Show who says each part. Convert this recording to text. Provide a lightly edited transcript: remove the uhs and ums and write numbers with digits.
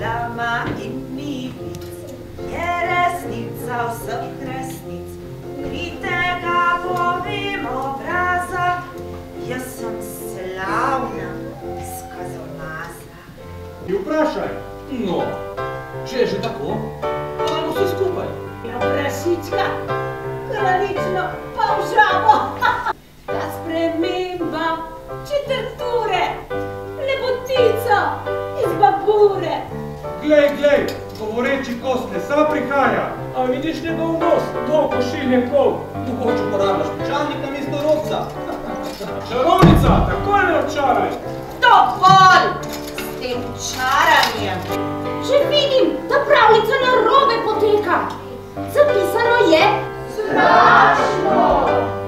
Speaker 1: Lama in Nivic je resnica vseh resnic. Tega povem obraza, jaz sem slavna skazomaza.
Speaker 2: Ti vprašaj.
Speaker 3: No, če je že tako, pa dajmo vse skupaj.
Speaker 4: Ja, prašička, kraljično pa v žabo. Ta sprememba četrture, lepotica iz babure.
Speaker 2: Glej, govoreči kos lesa prihaja.
Speaker 3: A vidiš njegov nos, to pošilje kol. Mogoče uporabljaš pečalnik namesto robca.
Speaker 2: Čarovnica, takoj me občaraj.
Speaker 1: Dovolj s tem čaranjem.
Speaker 4: Že vidim, da pravljica narobe poteka. Zapisano je strašno.